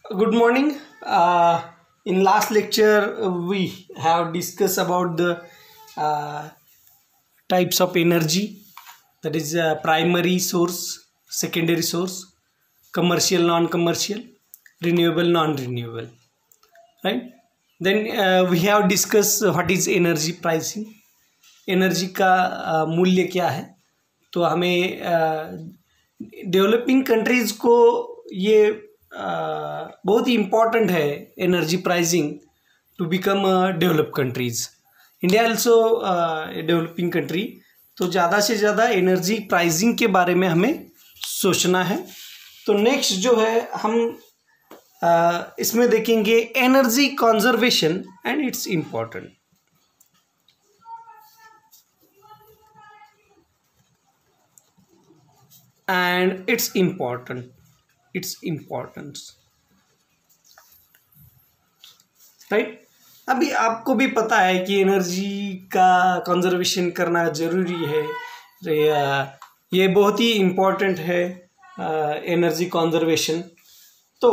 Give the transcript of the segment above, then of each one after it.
Good morning. In last lecture, we have discussed about the uh, types of energy. That is primary source, secondary source, commercial, non-commercial, renewable, non-renewable. Right? Then we have discussed what is energy pricing. Energy का मूल्य क्या है। तो हमें developing countries को ये बहुत ही इम्पॉर्टेंट है energy pricing to become develop countries. India also developing country, तो ज़्यादा से ज़्यादा एनर्जी प्राइसिंग के बारे में हमें सोचना है। तो नेक्स्ट जो है हम इसमें देखेंगे energy conservation and its important. and its importance, right. अभी आपको भी पता है कि एनर्जी का कंजर्वेशन करना ज़रूरी है। ये बहुत ही इम्पोर्टेंट है एनर्जी कंजर्वेशन। तो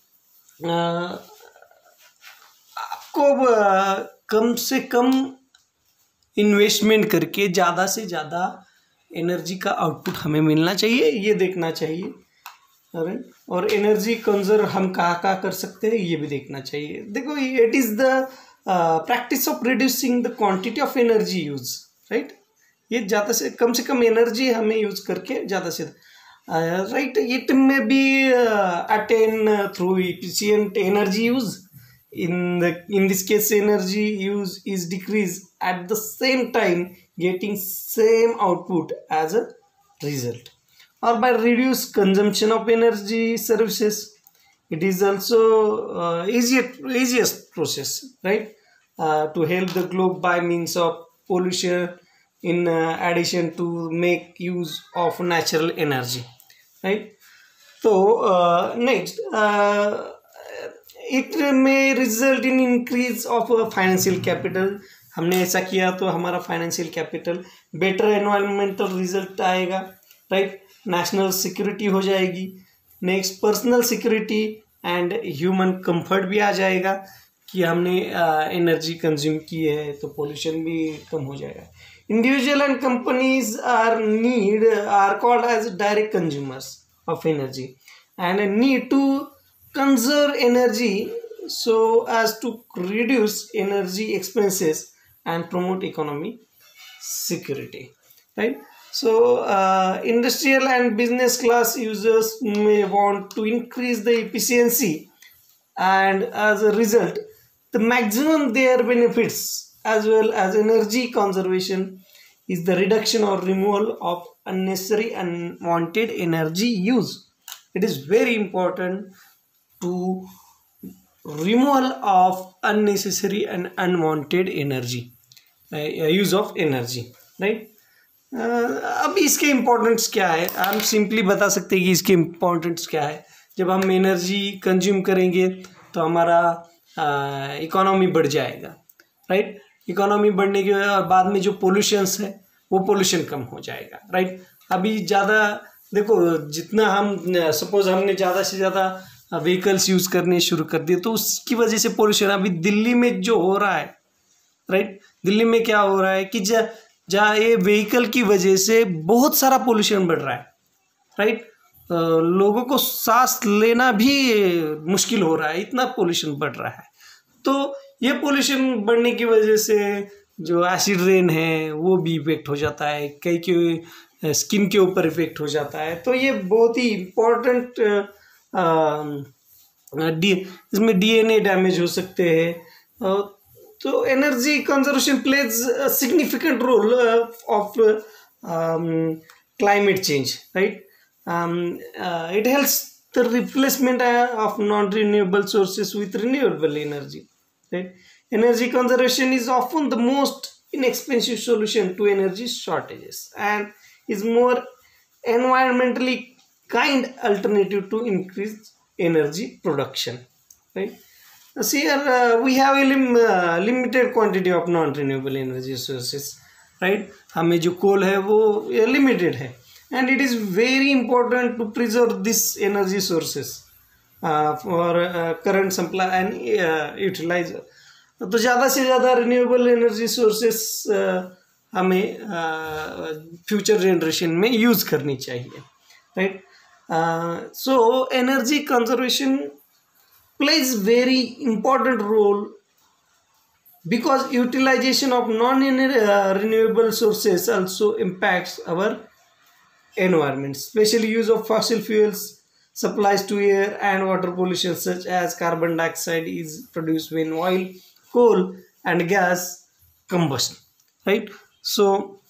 आपको कम से कम इन्वेस्टमेंट करके ज़्यादा से ज़्यादा एनर्जी का आउटपुट हमें मिलना चाहिए, ये देखना चाहिए। और एनर्जी कंजर्व हम कहाँ कर सकते हैं ये भी देखना चाहिए। देखो, it is the practice of reducing the quantity of energy use, right. ये ज़्यादा से कम एनर्जी हमें यूज करके ज़्यादा से right it may be attain through efficient energy use. In this case, energy use is decreased at the same time getting same output as a result, or by reduced consumption of energy services. It is also easiest process, right, to help the globe by means of pollution in addition to make use of natural energy, right. So next it may result in increase of financial capital. हमने ऐसा किया तो हमारा financial capital, better environmental result आएगा, right. National security हो जाएगी। Next personal security and human comfort भी आ जाएगा कि हमने एनर्जी कंज्यूम की है तो पोल्यूशन भी कम हो जाएगा। Individual and companies are called as direct consumers of energy and need to conserve energy so as to reduce energy expenses and promote economic security, right. So industrial and business class users may want to increase the efficiency, and as a result the maximum their benefits as well as energy conservation is the reduction or removal of unnecessary unwanted energy use. It is very important to removal of unnecessary and unwanted energy use of energy, right. अब इसके importance क्या है, हम simply बता सकते हैं कि इसके इम्पोर्टेंट्स क्या है। जब हम एनर्जी कंज्यूम करेंगे तो हमारा इकोनॉमी बढ़ जाएगा, राइट। इकोनॉमी बढ़ने के बाद में जो पोल्यूशंस है वो पोल्यूशन कम हो जाएगा, राइट। अभी ज़्यादा देखो, जितना हम सपोज हमने ज़्यादा से ज़्यादा व्हीकल्स यूज़ करने शुरू कर दिए तो उसकी वजह से पोल्यूशन अभी दिल्ली में जो हो रहा है, राइट। दिल्ली में क्या हो रहा है कि जहाँ ये व्हीकल की वजह से बहुत सारा पोल्यूशन बढ़ रहा है, राइट। लोगों को सांस लेना भी मुश्किल हो रहा है, इतना पोल्यूशन बढ़ रहा है। तो ये पोल्यूशन बढ़ने की वजह से जो एसिड रेन है वो भी इफेक्ट हो जाता है, कई के स्किन के ऊपर इफेक्ट हो जाता है। तो ये बहुत ही इम्पोर्टेंट इसमें डीएनए डैमेज हो सकते हैं। तो energy conservation plays significant role of climate change, right. It helps the replacement of non renewable sources with renewable energy, right. Energy conservation is often the most inexpensive solution to energy shortages and is more environmentally kind alternative to increased energy production, right. So here we have a limited quantity of non-renewable energy sources, right. हमें जो कोल है वो limited है and it is very important to preserve these energy sources, for current supply and utilise. तो ज़्यादा से ज़्यादा renewable energy sources हमें फ्यूचर जनरेशन में यूज़ करनी चाहिए, right. So energy conservation plays very important role because utilization of non-renewable sources also impacts our environment, especially use of fossil fuels supplies to air and water pollution such as carbon dioxide is produced when oil, coal and gas combust, right? So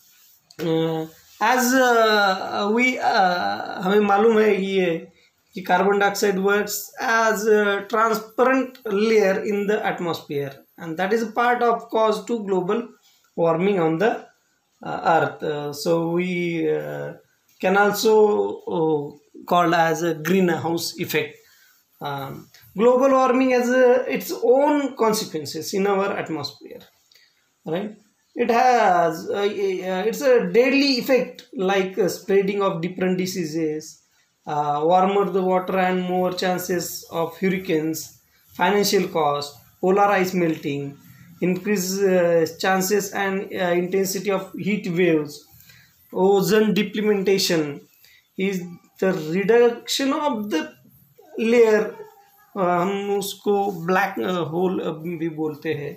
as we हमें मालूम है ये कि carbon dioxide works as transparent layer in the atmosphere and that is part of cause to global warming on the earth. So we can also called as a greenhouse effect. Global warming has its own consequences in our atmosphere, right? It has it's a deadly effect like spreading of different diseases, warmer the water and more chances of hurricanes, financial cost, polar ice melting, increased chances and intensity of heat waves, ozone depletion is the reduction of the layer, हम उसको black hole भी बोलते हैं।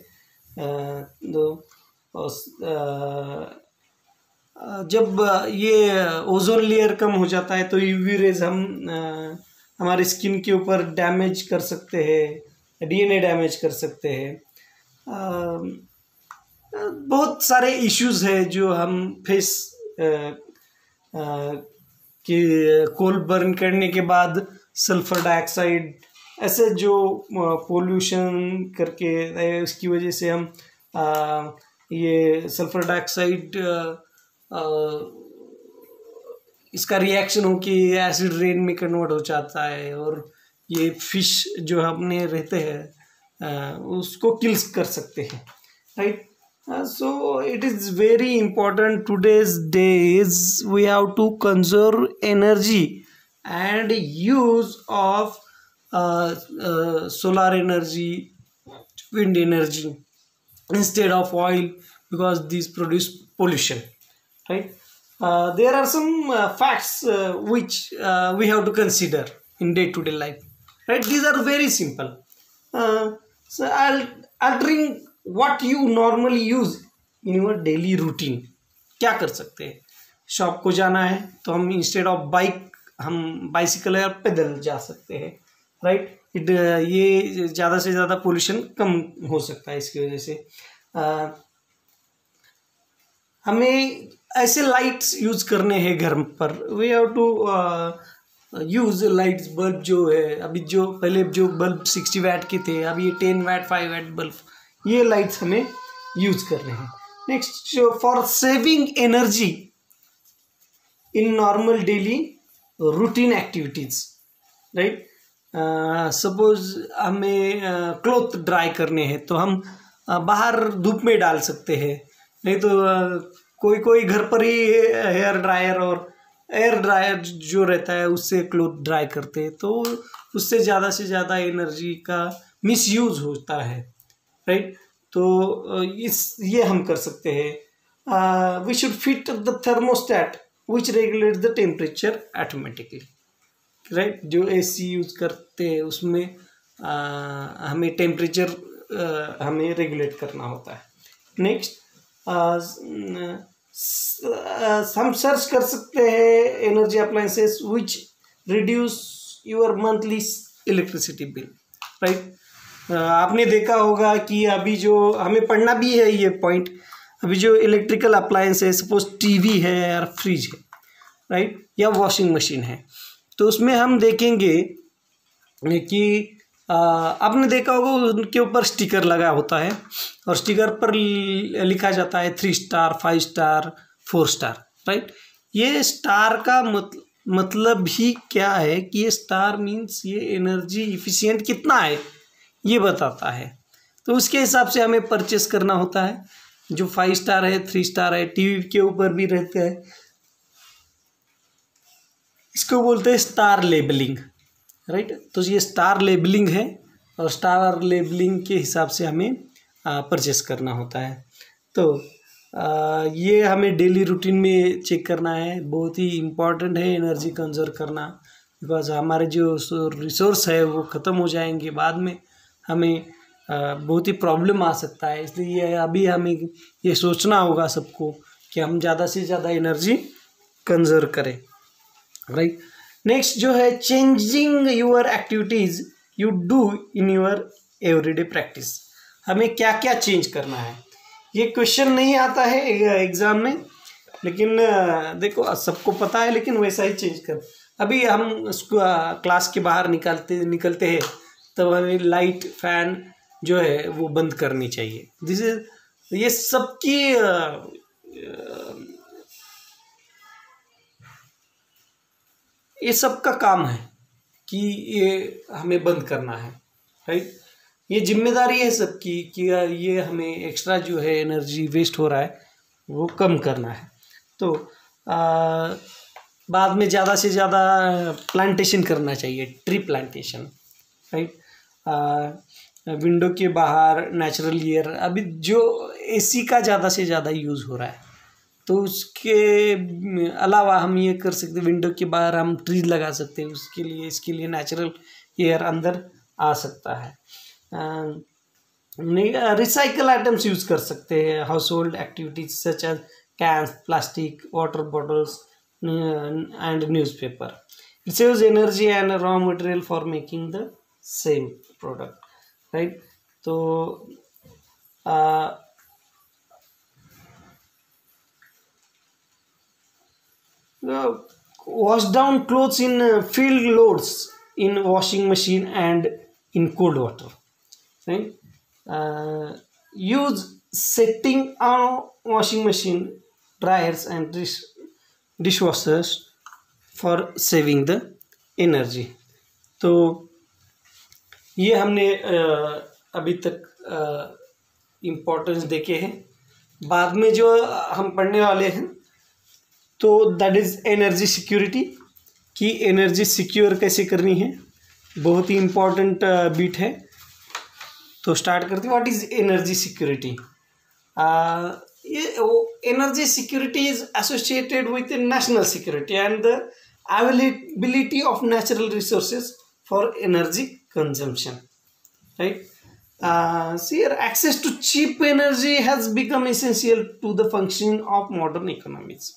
जब ये ozone layer कम हो जाता है तो यूवी रेज हमारे स्किन के ऊपर डैमेज कर सकते हैं, डीएनए डैमेज कर सकते हैं। बहुत सारे इश्यूज है जो हम फेस कि कोल बर्न करने के बाद सल्फर डाइऑक्साइड ऐसे जो पोल्यूशन करके उसकी वजह से हम ये सल्फर डाइऑक्साइड इसका रिएक्शन हो कि एसिड रेन में कन्वर्ट हो जाता है और ये फिश जो अपने रहते हैं उसको किल्स कर सकते हैं, right. So it is very important today's days we have to conserve energy and use of solar energy, wind energy instead of oil because these produce pollution, right? There are some facts which we have to consider in day-to-day life, right? These are very simple. So altering what you normally use in your daily routine। क्या कर सकते हैं? Shop को जाना है तो हम instead of bike हम बाइसिकल या पैदल जा सकते हैं, राइट। ये ज़्यादा से ज़्यादा पोल्यूशन कम हो सकता है इसकी वजह से। हमें ऐसे लाइट्स यूज करने हैं घर पर। We have to use lights bulb जो है अभी जो पहले जो बल्ब 60 वाट के थे अभी ये 10 वाट 5 वाट बल्ब ये लाइट्स हमें यूज कर रहे हैं। Next for saving energy in normal daily routine activities, right. Suppose हमें क्लॉथ ड्राई करने हैं तो हम बाहर धूप में डाल सकते हैं, नहीं तो कोई घर पर ही हेयर ड्रायर और एयर ड्रायर जो रहता है उससे क्लॉथ ड्राई करते हैं तो उससे ज़्यादा से ज़्यादा एनर्जी का मिसयूज होता है, राइट। तो ये हम कर सकते हैं। We should fit the thermostat which regulate the temperature automatically, right. जो एसी यूज करते हैं उसमें हमें टेम्परेचर हमें रेगुलेट करना होता है। नेक्स्ट हम सर्च कर सकते हैं energy appliances which reduce your monthly electricity bill, right. आपने देखा होगा कि अभी जो हमें पढ़ना भी है ये पॉइंट, अभी जो इलेक्ट्रिकल अप्लायंस है सपोज टीवी है या फ्रिज है, राइट, या वॉशिंग मशीन है, तो उसमें हम देखेंगे कि आपने देखा होगा उनके ऊपर स्टिकर लगा होता है और स्टिकर पर लिखा जाता है 3 स्टार 5 स्टार 4 स्टार, राइट। ये स्टार का मतलब ही क्या है कि ये स्टार मीन्स ये एनर्जी इफिशिएंट कितना है ये बताता है, तो उसके हिसाब से हमें परचेस करना होता है। जो 5 स्टार है 3 स्टार है टीवी के ऊपर भी रहता है, इसको बोलते हैं स्टार लेबलिंग, राइट। तो ये स्टार लेबलिंग है और स्टार लेबलिंग के हिसाब से हमें परचेस करना होता है। तो ये हमें डेली रूटीन में चेक करना है, बहुत ही इम्पॉर्टेंट है एनर्जी कंजर्व करना, बिकॉज हमारे जो रिसोर्स है वो ख़त्म हो जाएंगे, बाद में हमें बहुत ही प्रॉब्लम आ सकता है। इसलिए अभी हमें ये सोचना होगा सबको कि हम ज़्यादा से ज़्यादा एनर्जी कंजर्व करें, राइट। नेक्स्ट जो है changing your activities you do in your everyday practice. हमें क्या क्या चेंज करना है, ये क्वेश्चन नहीं आता है एग्ज़ाम में, लेकिन देखो सबको पता है, लेकिन वैसा ही चेंज कर। अभी हम क्लास के बाहर निकलते हैं तब हमें लाइट फैन जो है वो बंद करनी चाहिए। ये सबकी ये सबका काम है कि ये हमें बंद करना है, राइट। ये जिम्मेदारी है सबकी कि ये हमें एक्स्ट्रा जो है एनर्जी वेस्ट हो रहा है वो कम करना है। तो बाद में ज़्यादा से ज़्यादा प्लांटेशन करना चाहिए, ट्री प्लांटेशन, राइट। विंडो के बाहर नेचुरल एयर, अभी जो एसी का ज़्यादा से ज़्यादा यूज़ हो रहा है, तो उसके अलावा हम ये कर सकते हैं, विंडो के बाहर हम ट्रीज लगा सकते हैं, इसके लिए नेचुरल एयर अंदर आ सकता है। रिसाइकल आइटम्स यूज़ कर सकते हैं, household activities such as cans, plastic, water bottles and newspaper. It saves energy and raw material for making the same product, right. तो wash down clothes in field loads in washing machine and in cold water, right. Use setting on washing machine, dryers and dishwashers for saving the energy। तो ये हमने अभी तक importance देखे हैं। बाद में जो हम पढ़ने वाले हैं तो दैट इज़ एनर्जी सिक्योरिटी, कि एनर्जी सिक्योर कैसे करनी है, बहुत ही इम्पोर्टेंट बीट है। तो स्टार्ट करते हैं। What is energy security? ये energy security is associated with national security and the availability of natural resources for energy consumption, right. Here access to cheap energy has become essential to the functioning of modern economies.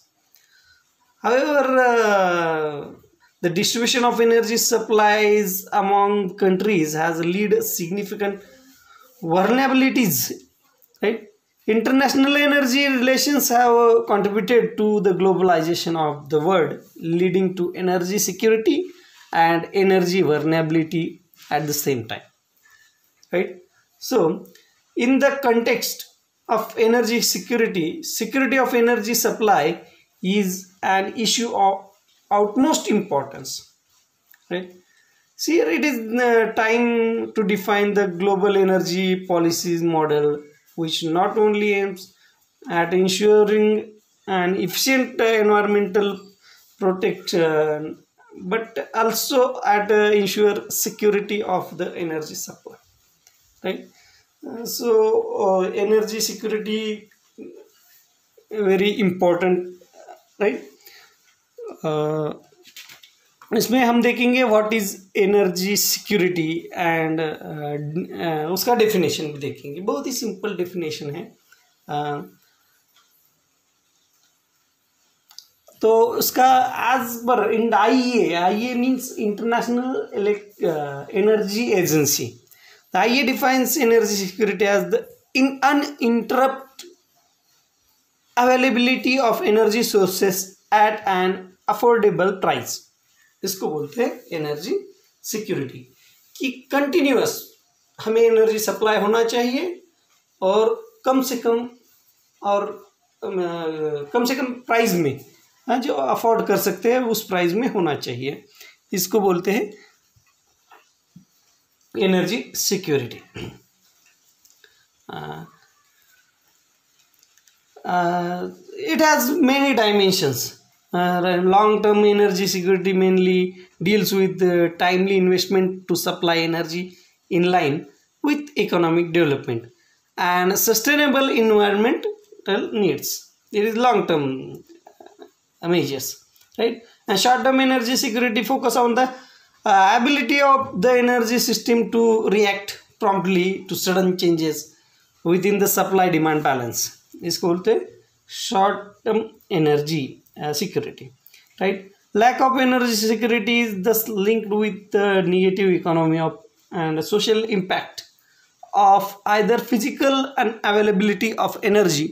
However, the distribution of energy supplies among countries has led significant vulnerabilities, right? International energy relations have contributed to the globalization of the world, leading to energy security and energy vulnerability at the same time, right? So, in the context of energy security, security of energy supply is an issue of utmost importance, right. So here it is time to define the global energy policies model, which not only aims at ensuring an efficient environmental protection but also at ensure security of the energy supply, right. Energy security very important, right. इसमें हम देखेंगे what is energy security and उसका definition भी देखेंगे। बहुत ही simple definition है। तो उसका as per IEA means international energy agency. The IEA defines energy security as the uninterrupted availability of energy sources at an affordable price. इसको बोलते हैं एनर्जी सिक्योरिटी, कि कंटिन्यूअस हमें एनर्जी सप्लाई होना चाहिए और कम से कम प्राइस में, जो अफोर्ड कर सकते हैं उस प्राइस में होना चाहिए। इसको बोलते हैं energy security. It has many dimensions, Long-term energy security mainly deals with timely investment to supply energy in line with economic development and sustainable environmental needs. It is long-term measures, right? And short-term energy security focus on the ability of the energy system to react promptly to sudden changes within the supply-demand balance. Is called the short-term energy security, right? Lack of energy security is thus linked with the negative economy of and social impact of either physical unavailability of energy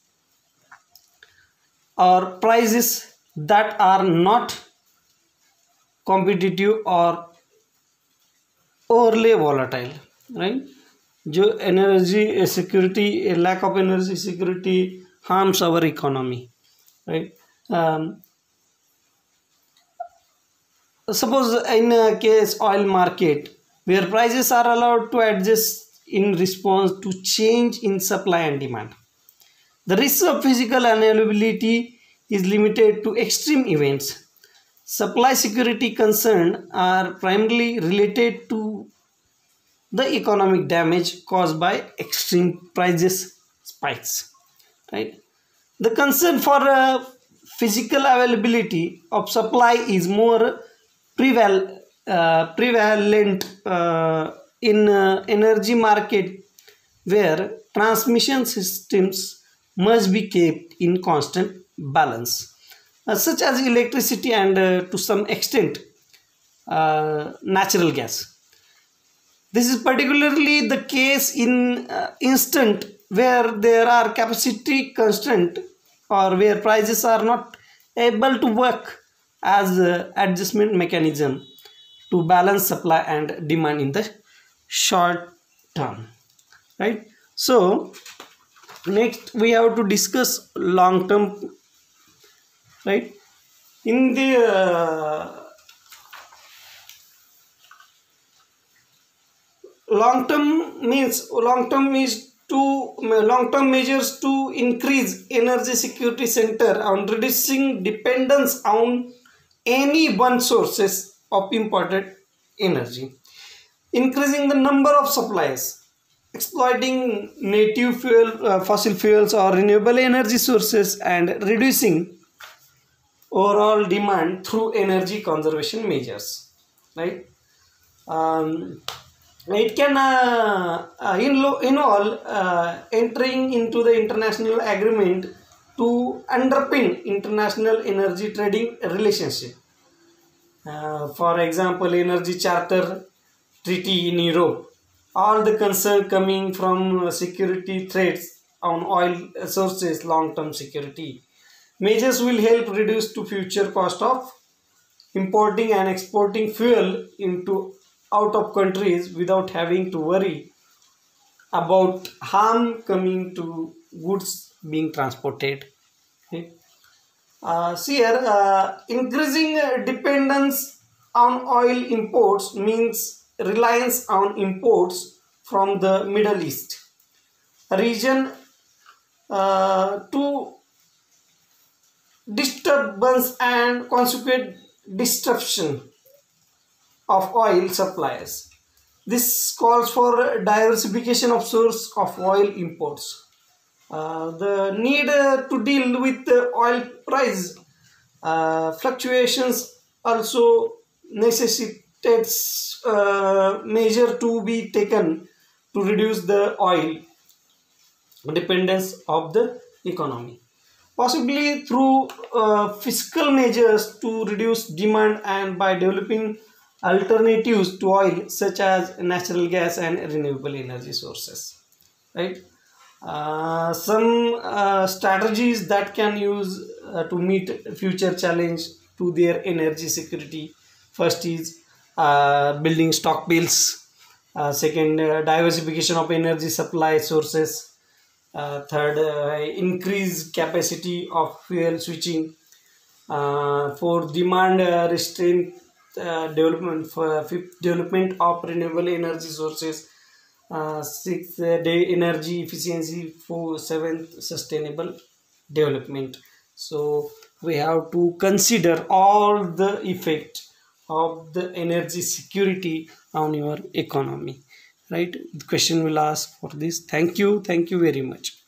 or prices that are not competitive or overly volatile, right? जो energy security, a lack of energy security harms our economy, right? Suppose in a case oil market where prices are allowed to adjust in response to change in supply and demand, the risk of physical unavailability is limited to extreme events. Supply security concerns are primarily related to the economic damage caused by extreme prices spikes, right? The concern for physical availability of supply is more prevalent in energy market where transmission systems must be kept in constant balance, such as electricity and to some extent natural gas. This is particularly the case in instant where there are capacity constraint or where prices are not able to work as adjustment mechanism to balance supply and demand in the short term, right? So next we have to discuss long term, right? In the long term measures to increase energy security center on reducing dependence on any one sources of imported energy, increasing the number of supplies, exploiting native fuel, fossil fuels or renewable energy sources, and reducing overall demand through energy conservation measures, right? It can involve entering into the international agreement to underpin international energy trading relationship. For example, Energy Charter Treaty in Europe. All the concern coming from security threats on oil sources, long-term security measures will help reduce to future cost of importing and exporting fuel into out of countries without having to worry about harm coming to goods being transported. Okay. See here, increasing dependence on oil imports means reliance on imports from the Middle East region to disturbance and consequent disruption of oil supplies. This calls for diversification of source of oil imports. The need to deal with oil price fluctuations also necessitates measure to be taken to reduce the oil dependence of the economy, possibly through fiscal measures to reduce demand and by developing alternatives to oil such as natural gas and renewable energy sources, right? Some strategies that can use to meet future challenge to their energy security. First is building stockpiles. Second, diversification of energy supply sources. Third, increase capacity of fuel switching. Fourth, demand restraint development. Fifth, development of renewable energy sources. Sixth, energy efficiency. Seventh, sustainable development. So we have to consider all the effect of the energy security on your economy, right? The question will ask for this. Thank you very much.